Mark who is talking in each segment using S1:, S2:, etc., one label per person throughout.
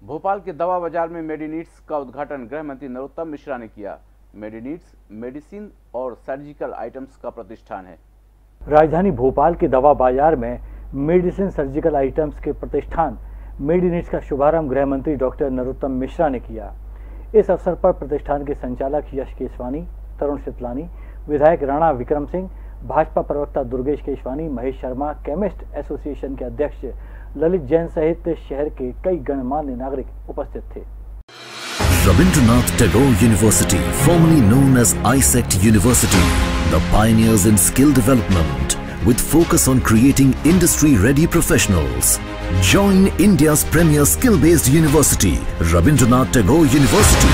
S1: भोपाल के दवा बाजार में मेडिनिट्स का उद्घाटन गृह मंत्री नरोत्तम मिश्रा ने किया। मेडिनिट्स मेडिसिन और सर्जिकल आइटम्स का प्रतिष्ठान है।
S2: राजधानी भोपाल के दवा बाजार में मेडिसिन सर्जिकल आइटम्स के प्रतिष्ठान मेडिनिट्स का शुभारंभ गृह मंत्री डॉक्टर नरोत्तम मिश्रा ने किया। इस अवसर पर प्रतिष्ठान के संचालक यश केसवानी, तरुण शितलानी, विधायक राणा विक्रम सिंह, भाजपा प्रवक्ता दुर्गेश केशवानी, महेश शर्मा, केमिस्ट एसोसिएशन के अध्यक्ष ललित जैन सहित शहर के कई गणमान्य नागरिक उपस्थित थे।
S3: Rabindranath Tagore University, formerly known as ISECT University, the pioneers in skill development with focus on creating industry-ready professionals. Join India's premier skill-based university, Rabindranath Tagore University.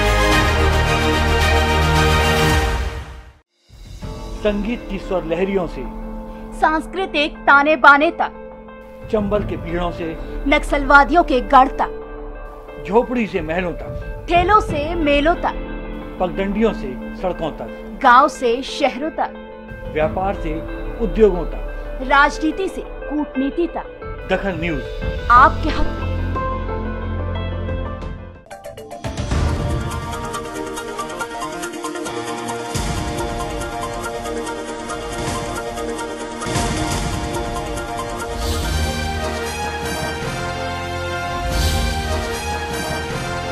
S2: संगीत की स्वर लहरियों से
S4: सांस्कृतिक ताने बाने तक,
S2: चंबल के पीड़ों से
S4: नक्सलवादियों के गढ़ तक,
S2: झोपड़ी से महलों तक,
S4: ठेलों से मेलों तक,
S2: पगडंडियों से सड़कों तक,
S4: गांव से शहरों तक,
S2: व्यापार से उद्योगों तक,
S4: राजनीति से कूटनीति तक,
S2: दखन न्यूज
S4: आपके हक में।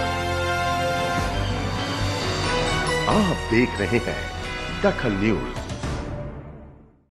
S5: आप देख रहे हैं दखन न्यूज।